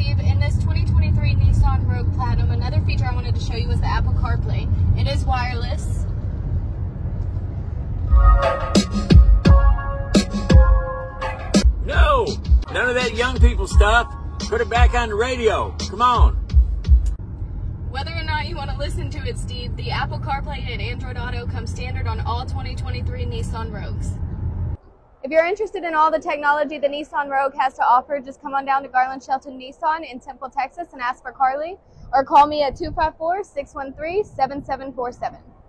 Steve. In this 2023 Nissan Rogue Platinum, another feature I wanted to show you was the Apple CarPlay. It is wireless. No! None of that young people stuff. Put it back on the radio. Come on. Whether or not you want to listen to it, Steve, the Apple CarPlay and Android Auto come standard on all 2023 Nissan Rogues. If you're interested in all the technology the Nissan Rogue has to offer, just come on down to Garland Shelton Nissan in Temple, Texas and ask for Carly, or call me at 254-613-7747.